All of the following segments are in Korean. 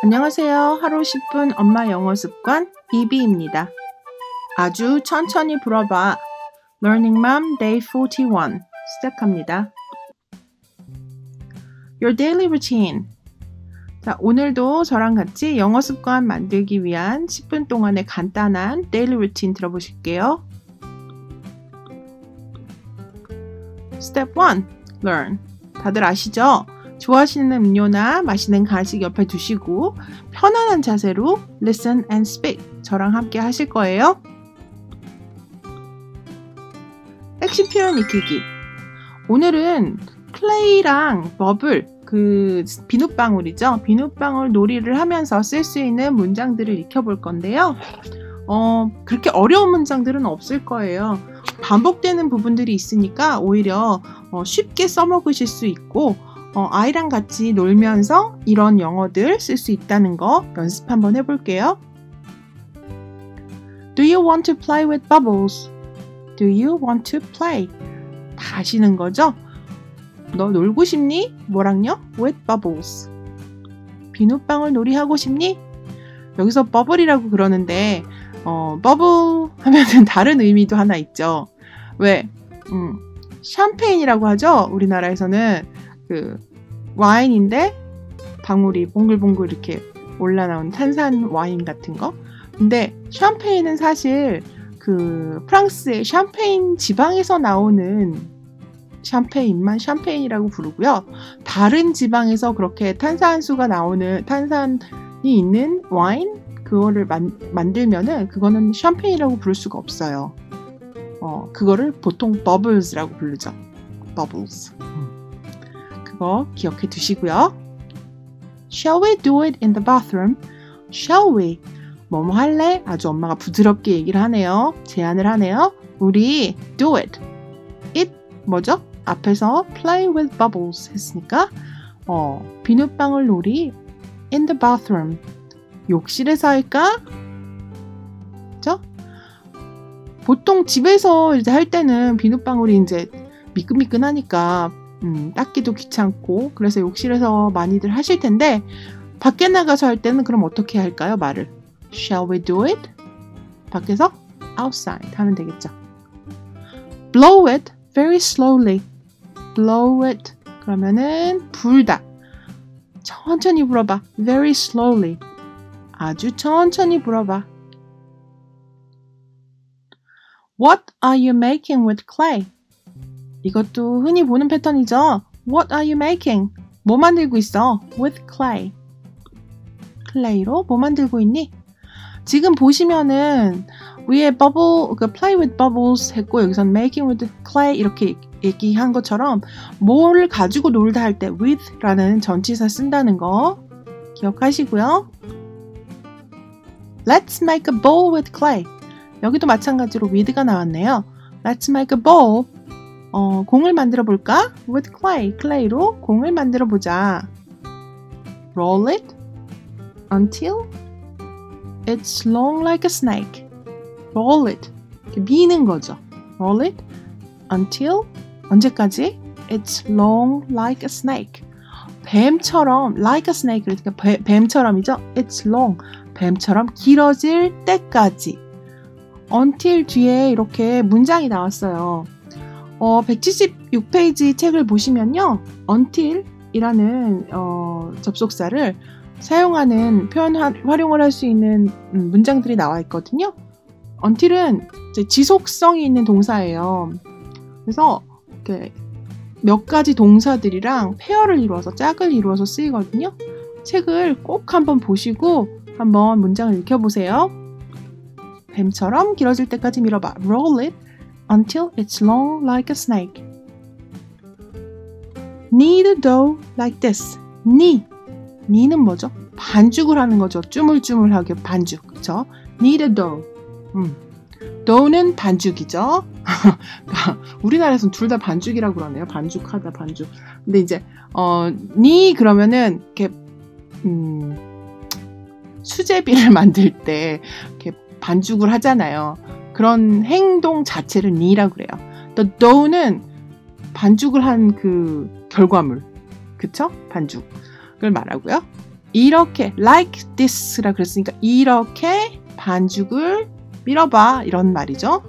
안녕하세요. 하루 10분 엄마 영어 습관 비비입니다. 아주 천천히 불어봐. Learning Mom Day 41 시작합니다. Your daily routine. 자, 오늘도 저랑 같이 영어 습관 만들기 위한 10분 동안의 간단한 daily routine 들어보실게요. Step 1. Learn. 다들 아시죠? 좋아하시는 음료나 마시는 간식 옆에 두시고 편안한 자세로 listen and speak. 저랑 함께 하실 거예요. 핵심 표현 익히기. 오늘은 클레이랑 버블, 비눗방울이죠. 비눗방울 놀이를 하면서 쓸 수 있는 문장들을 익혀볼 건데요. 그렇게 어려운 문장들은 없을 거예요. 반복되는 부분들이 있으니까 오히려 쉽게 써먹으실 수 있고 아이랑 같이 놀면서 이런 영어들 쓸 수 있다는 거 연습 한번 해볼게요. Do you want to play with bubbles? Do you want to play? 다 아시는 거죠? 너 놀고 싶니? 뭐랑요? With bubbles. 비눗방울 놀이 하고 싶니? 여기서 버블이라고 그러는데 버블 하면은 다른 의미도 하나 있죠. 왜? 샴페인이라고 하죠. 우리나라에서는 와인인데 방울이 봉글봉글 이렇게 올라나온 탄산 와인 같은 거. 근데 샴페인은 사실 프랑스의 샴페인 지방에서 나오는 샴페인만 샴페인이라고 부르고요. 다른 지방에서 그렇게 탄산수가 나오는 탄산이 있는 와인 그거를 만들면은 그거는 샴페인이라고 부를 수가 없어요. 그거를 보통 bubbles라고 부르죠. bubbles. 그거 기억해 두시고요. Shall we do it in the bathroom? Shall we? 뭐뭐 할래? 아주 엄마가 부드럽게 얘기를 하네요. 제안을 하네요. 우리 do it. it 뭐죠? 앞에서 play with bubbles 했으니까 비눗방울 놀이 in the bathroom. 욕실에서 할까? 그죠? 보통 집에서 이제 할 때는 비눗방울이 이제 미끈미끈하니까 닦기도 귀찮고 그래서 욕실에서 많이들 하실 텐데 밖에 나가서 할 때는 그럼 어떻게 할까요? 말을 Shall we do it? 밖에서 outside 하면 되겠죠. Blow it very slowly. Blow it 그러면은 불다. 천천히 불어봐. Very slowly. 아주 천천히 불어봐. What are you making with clay? 이것도 흔히 보는 패턴이죠. What are you making? 뭐 만들고 있어? With clay. 클레이로 뭐 만들고 있니? 지금 보시면은 위에 play with bubbles 했고 여기선 making with clay 이렇게 얘기한 것처럼 뭐를 가지고 놀다 할 때 with라는 전치사 쓴다는 거 기억하시고요. Let's make a bowl with clay. 여기도 마찬가지로 with가 나왔네요. Let's make a bowl. 공을 만들어 볼까? With clay. 클레이로 공을 만들어 보자. Roll it until it's long like a snake. Roll it. 미는 거죠. Roll it until 언제까지? It's long like a snake. 뱀처럼 like a snake. 그러니까 뱀처럼이죠. It's long. 뱀처럼 길어질 때까지. until 뒤에 이렇게 문장이 나왔어요. 176페이지 책을 보시면요. until이라는 접속사를 사용하는 표현 활용을 할 수 있는 문장들이 나와 있거든요. until은 이제 지속성이 있는 동사예요. 그래서 이렇게 몇 가지 동사들이랑 페어를 이루어서 짝을 이루어서 쓰이거든요. 책을 꼭 한번 보시고 한번 문장을 읽혀보세요. 뱀처럼 길어질 때까지 밀어봐. Roll it until it's long like a snake. Knead the dough like this. knead는 뭐죠? 반죽을 하는 거죠. 쭈물쭈물하게 반죽. 그쵸? Knead the dough. dough는 반죽이죠. 우리나라에서는 둘 다 반죽이라고 그러네요. 반죽하다, 반죽. 근데 이제 knead 그러면은 이렇게 수제비를 만들 때 이렇게 반죽을 하잖아요. 그런 행동 자체를 knead라고 그래요. 또 dough는 반죽을 한 결과물. 그쵸? 반죽을 말하고요. 이렇게 like this라 그랬으니까 이렇게 반죽을 밀어봐 이런 말이죠.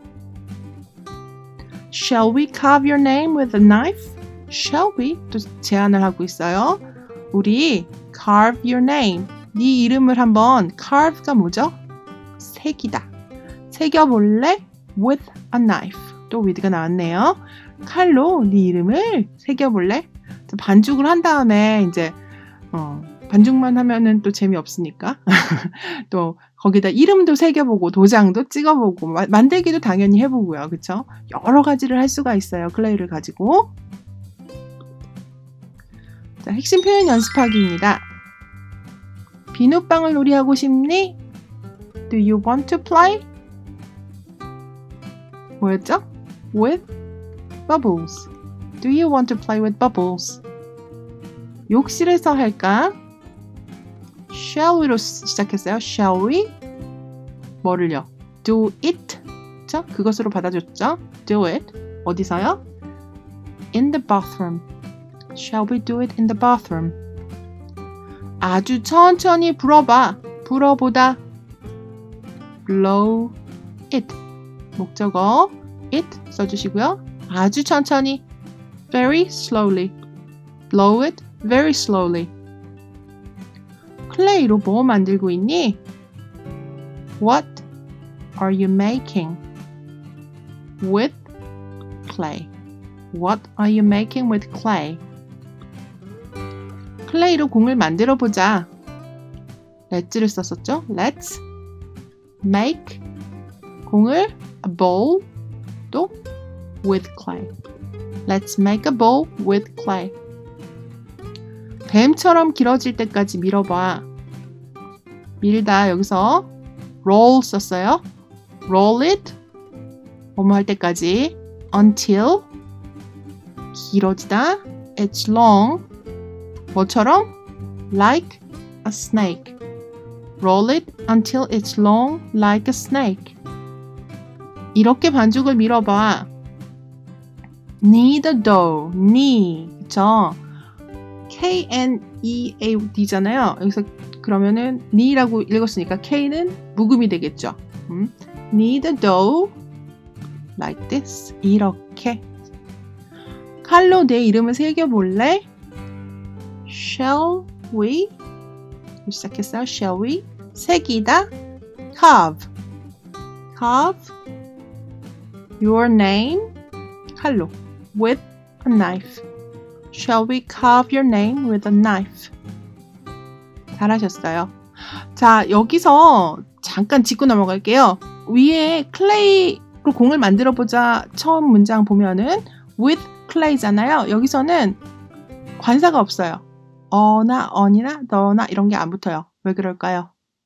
Shall we carve your name with a knife? Shall we? 또 제안을 하고 있어요. 우리 carve your name. 네 이름을 한번 carve가 뭐죠? 새기다. 새겨볼래? With a knife. 또 with가 나왔네요. 칼로 네 이름을 새겨볼래? 반죽을 한 다음에 이제 반죽만 하면은 또 재미없으니까 또 거기다 이름도 새겨보고 도장도 찍어보고 만들기도 당연히 해보고요. 그쵸? 여러 가지를 할 수가 있어요. 클레이를 가지고. 자, 핵심 표현 연습하기입니다. 비눗방울 놀이하고 싶니? Do you want to play? 뭐였죠? With bubbles. Do you want to play with bubbles? 욕실에서 할까? Shall we로 시작했어요. Shall we? 뭐를요? Do it. 그쵸? 그것으로 받아줬죠? Do it. 어디서요? In the bathroom. Shall we do it in the bathroom? 아주 천천히 불어봐. 불어보다. Blow it. 목적어 it 써주시고요. 아주 천천히. Very slowly. Blow it very slowly. 클레이로 뭐 만들고 있니? What are you making with clay? What are you making with clay? 클레이로 공을 만들어 보자. Let's를 썼었죠? Let's make 공을 a bowl 또 with clay. Let's make a bowl with clay. 뱀처럼 길어질 때까지 밀어봐. 밀다 여기서 roll 썼어요. roll it 뭐뭐 할 때까지 until 길어지다 it's long 뭐처럼 like a snake. roll it until it's long like a snake. 이렇게 반죽을 밀어봐. knead the dough. knee 그쵸? K-N-E-A-D잖아요. 여기서 그러면은 knee라고 읽었으니까 K는 묵음이 되겠죠. knead the dough like this. 이렇게. 칼로 내 이름을 새겨볼래? Shall we? 시작했어요. Shall we? 새기다. Carve. Carve your name. 칼로. With a knife. Shall we carve your name with a knife? 잘하셨어요. 자, 여기서 잠깐 짚고 넘어갈게요. 위에 클레이로 공을 만들어 보자. 처음 문장 보면은 with clay잖아요. 여기서는 관사가 없어요. 어나 언이나 너나 이런 게 안 붙어요. 왜 그럴까요?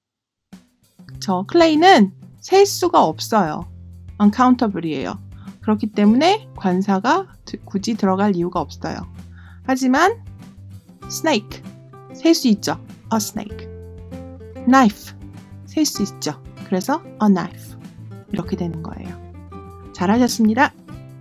저 클레이는 셀 수가 없어요. uncountable이에요. 그렇기 때문에 관사가 굳이 들어갈 이유가 없어요. 하지만 snake 셀 수 있죠. a snake. knife 셀 수 있죠. 그래서 a knife 이렇게 되는 거예요. 잘하셨습니다.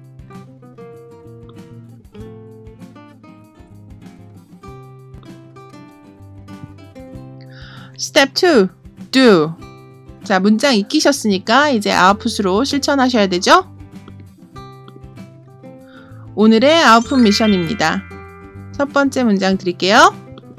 Step 2. Do. 자, 문장 익히셨으니까 이제 아웃풋으로 실천하셔야 되죠? 오늘의 아웃풋 미션입니다. 첫 번째 문장 드릴게요.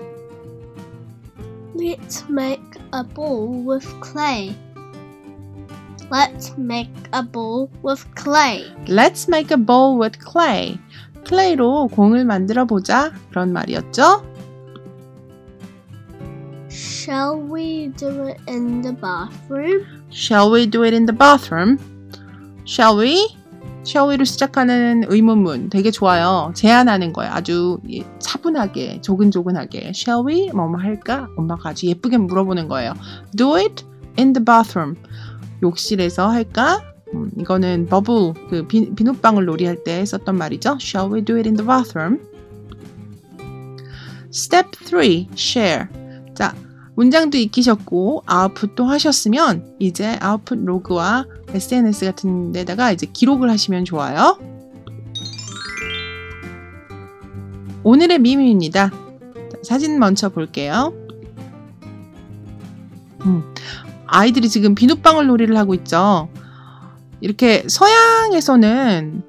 Let's make a ball with clay. Let's make a ball with clay. Let's make a ball with clay. 클레이로 공을 만들어 보자. 그런 말이었죠? Shall we do it in the bathroom? Shall we do it in the bathroom? Shall we? Shall we로 시작하는 의문문 되게 좋아요. 제안하는 거예요. 아주 차분하게, 조근조근하게. Shall we? 뭐뭐 할까? 엄마가 아주 예쁘게 물어보는 거예요. Do it in the bathroom. 욕실에서 할까? 이거는 버블, 그 비눗방울 놀이할 때 썼던 말이죠. Shall we do it in the bathroom? Step 3. Share. 자, 문장도 익히셨고 아웃풋도 하셨으면 이제 아웃풋 로그와 SNS 같은 데다가 이제 기록을 하시면 좋아요. 오늘의 밈입니다. 사진 먼저 볼게요. 아이들이 지금 비눗방울 놀이를 하고 있죠. 이렇게 서양에서는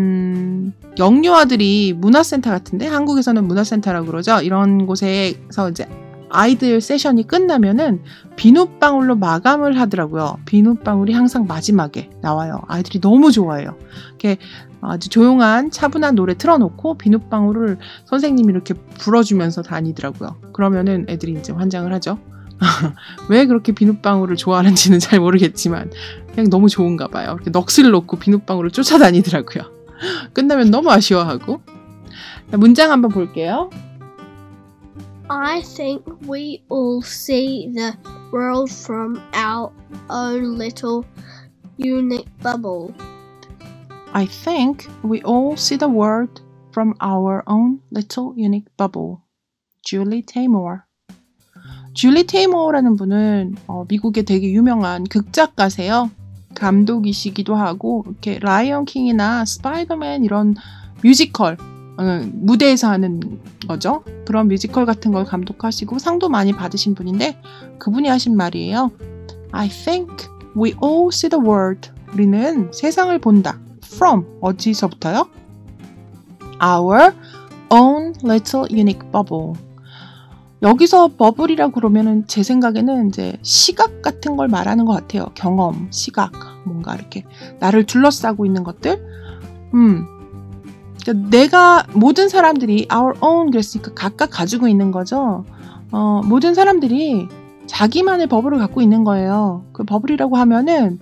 영유아들이 문화센터 같은데, 한국에서는 문화센터라고 그러죠. 이런 곳에서 이제 아이들 세션이 끝나면은 비눗방울로 마감을 하더라고요. 비눗방울이 항상 마지막에 나와요. 아이들이 너무 좋아해요. 이렇게 아주 조용한 차분한 노래 틀어놓고 비눗방울을 선생님이 이렇게 불어주면서 다니더라고요. 그러면은 애들이 이제 환장을 하죠. 왜 그렇게 비눗방울을 좋아하는지는 잘 모르겠지만 그냥 너무 좋은가 봐요. 이렇게 넋을 놓고 비눗방울을 쫓아다니더라고요. 끝나면 너무 아쉬워하고. 문장 한번 볼게요. I think we all see the world from our own little unique bubble. I think we all see the world from our own little unique bubble. Julie Taymor. 줄리 테이머라는 분은 미국의 되게 유명한 극작가세요. 감독이시기도 하고 이렇게 라이언 킹이나 스파이더맨 이런 뮤지컬 무대에서 하는 거죠. 그런 뮤지컬 같은 걸 감독하시고 상도 많이 받으신 분인데 그분이 하신 말이에요. I think we all see the world. 우리는 세상을 본다. From 어디서부터요? Our own little unique bubble. 여기서 버블이라고 그러면은 제 생각에는 이제 시각 같은 걸 말하는 것 같아요. 경험, 시각, 뭔가 이렇게 나를 둘러싸고 있는 것들. 그러니까 내가 모든 사람들이 our own 그랬으니까 각각 가지고 있는 거죠. 모든 사람들이 자기만의 버블을 갖고 있는 거예요. 그 버블이라고 하면은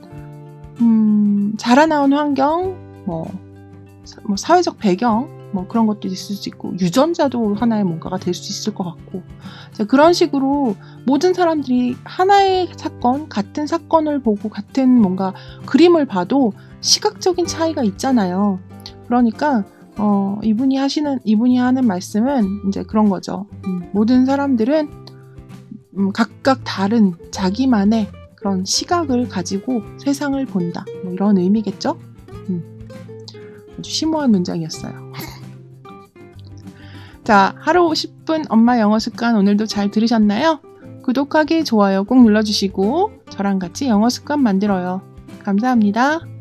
자라나온 환경, 뭐 사회적 배경. 뭐 그런 것도 있을 수 있고 유전자도 하나의 뭔가가 될 수 있을 것 같고 그런 식으로 모든 사람들이 하나의 사건, 같은 사건을 보고 같은 뭔가 그림을 봐도 시각적인 차이가 있잖아요. 그러니까 이분이 하는 말씀은 이제 그런 거죠. 모든 사람들은 각각 다른 자기만의 그런 시각을 가지고 세상을 본다. 뭐 이런 의미겠죠? 아주 심오한 문장이었어요. 자, 하루 10분 엄마 영어 습관 오늘도 잘 들으셨나요? 구독하기, 좋아요 꼭 눌러주시고 저랑 같이 영어 습관 만들어요. 감사합니다.